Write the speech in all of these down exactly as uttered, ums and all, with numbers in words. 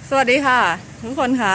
สวัสดีค่ะทุกคนค่ะ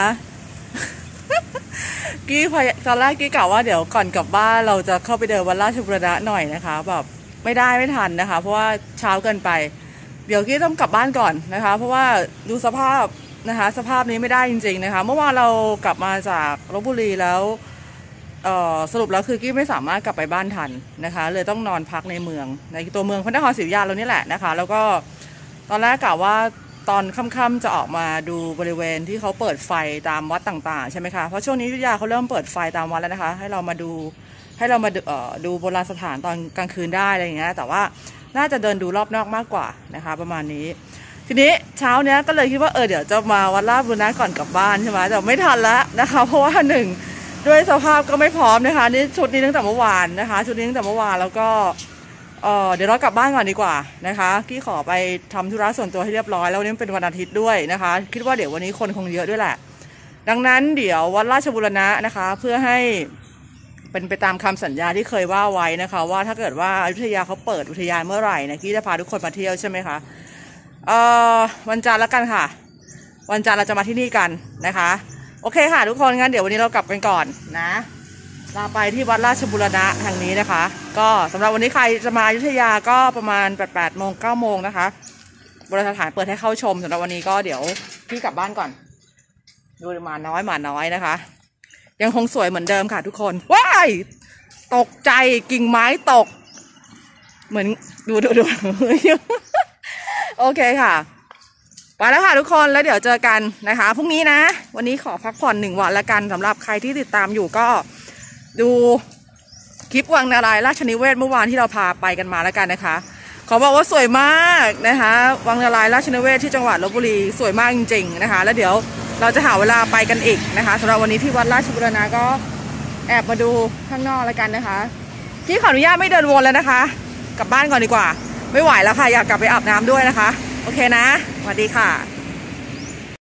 กี้พยตอนแรกกี้กล่าวว่าเดี๋ยวก่อนกลับบ้านเราจะเข้าไปเดินวัดราชบูรณะหน่อยนะคะแบบไม่ได้ไม่ทันนะคะเพราะว่าเช้าเกินไปเดี๋ยวกี้ต้องกลับบ้านก่อนนะคะเพราะว่าดูสภาพนะคะสภาพนี้ไม่ได้จริงๆนะคะเมื่อวานเรากลับมาจากลพบุรีแล้วสรุปแล้วคือกี้ไม่สามารถกลับไปบ้านทันนะคะเลยต้องนอนพักในเมืองในตัวเมืองพระนครศรีอยุธยาเรานี่แหละนะคะแล้วก็ตอนแรกกล่าวว่าตอนค่ำๆจะออกมาดูบริเวณที่เขาเปิดไฟตามวัดต่างๆใช่ไหมคะเพราะช่วงนี้อยุธยาเขาเริ่มเปิดไฟตามวัดแล้วนะคะให้เรามาดูให้เรามาดูโบราณสถานตอนกลางคืนได้อะไรอย่างเงี้ยแต่ว่าน่าจะเดินดูรอบนอกมากกว่านะคะประมาณนี้ทีนี้เช้าเนี้ยก็เลยคิดว่าเออเดี๋ยวจะมาวัดราชบูรณะก่อนกลับบ้านใช่ไหมแต่ไม่ทันแล้วนะคะเพราะว่าหนึ่งด้วยสภาพก็ไม่พร้อมนะคะนี่ชุดนี้ตั้งแต่เมื่อวานนะคะชุดนี้ตั้งแต่เมื่อวานแล้วก็เออเดี๋ยวเรากลับบ้านก่อนดีกว่านะคะกี้ขอไปทำธุระส่วนตัวให้เรียบร้อยแล้ววันนี้เป็นวันอาทิตย์ด้วยนะคะคิดว่าเดี๋ยววันนี้คนคงเยอะด้วยแหละดังนั้นเดี๋ยววัดราชบูรณะนะคะเพื่อให้เป็นไปตามคำสัญญาที่เคยว่าไว้นะคะว่าถ้าเกิดว่าอยุธยาเขาเปิดอุทยานเมื่อไหร่นะกี้จะพาทุกคนมาเที่ยวใช่ไหมคะเอ่อวันจันทร์แล้วกันค่ะวันจันทร์เราจะมาที่นี่กันนะคะโอเคค่ะทุกคนงั้นเดี๋ยววันนี้เรากลับกันก่อนนะเราไปที่วัดราชบูรณะทางนี้นะคะก็สำหรับวันนี้ใครจะมาอยุธยาก็ประมาณแปดแปดโมงเก้าโมงนะคะโบราณสถานเปิดให้เข้าชมสำหรับวันนี้ก็เดี๋ยวพี่กลับบ้านก่อนดูหมาน้อยหมาน้อยนะคะยังคงสวยเหมือนเดิมค่ะทุกคนว้ายตกใจกิ่งไม้ตกเหมือนดูดูดูโอเคค่ะไปแล้วค่ะทุกคนแล้วเดี๋ยวเจอกันนะคะพรุ่งนี้นะวันนี้ขอพักผ่อนหนึ่งวันละกันสำหรับใครที่ติดตามอยู่ก็ดูคลิปวังนารายณ์ราชนิเวศเมื่อวานที่เราพาไปกันมาแล้วกันนะคะขอบอกว่าสวยมากนะคะวังนารายณ์ราชนิเวศที่จังหวัดลพบุรีสวยมากจริงๆนะคะแล้วเดี๋ยวเราจะหาเวลาไปกันอีกนะคะสำหรับวันนี้ที่วัดราชบูรณะก็แอบมาดูข้างนอกแล้วกันนะคะที่ขออนุญาตไม่เดินวนแล้วนะคะกลับบ้านก่อนดีกว่าไม่ไหวแล้วค่ะอยากกลับไปอาบน้ำด้วยนะคะโอเคนะสวัสดีค่ะ